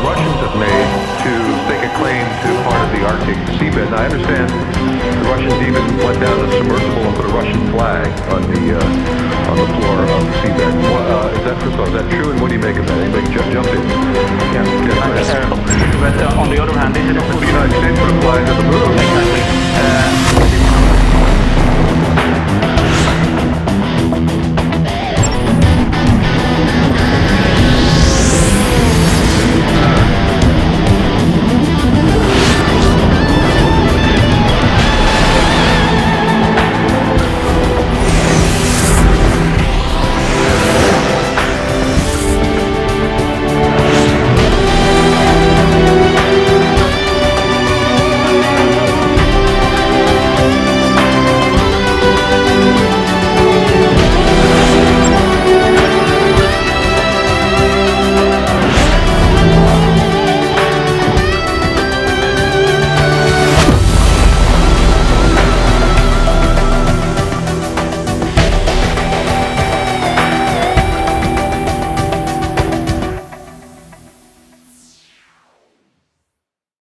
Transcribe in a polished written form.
the Russians have made to stake a claim to part of the Arctic seabed. Now, I understand the Russians even went down a submersible and put a Russian flag on the floor of the seabed. Is that, first of all, is that true, and what do you make of that? Anybody jump in? But on the other hand, this is the United States put a flag on the moon.